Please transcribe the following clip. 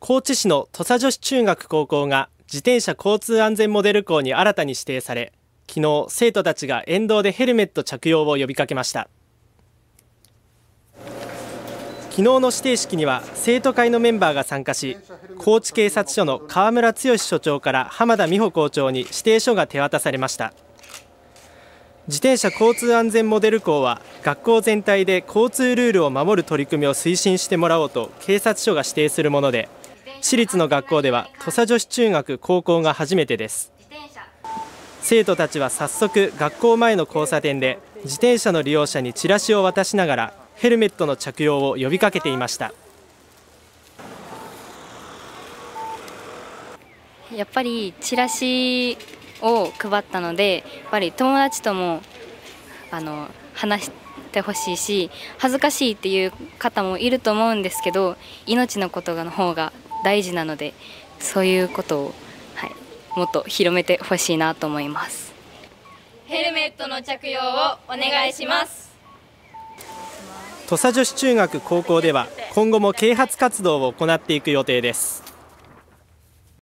高知市の土佐女子中学高校が自転車交通安全モデル校に新たに指定され、昨日生徒たちが沿道でヘルメット着用を呼びかけました。昨日の指定式には生徒会のメンバーが参加し、高知警察署の河村剛署長から浜田美穂校長に指定書が手渡されました。自転車交通安全モデル校は学校全体で交通ルールを守る取り組みを推進してもらおうと警察署が指定するもので、市立の学校では土佐女子中学高校が初めてです。生徒たちは早速学校前の交差点で自転車の利用者にチラシを渡しながらヘルメットの着用を呼びかけていました。 やっぱりチラシを配ったので、やっぱり友達とも話してほしいし、恥ずかしいっていう方もいると思うんですけど、命のことの方が大事なので、そういうことを、もっと広めてほしいなと思います。 ヘルメットの着用をお願いします。 土佐女子中学高校では今後も啓発活動を行っていく予定です。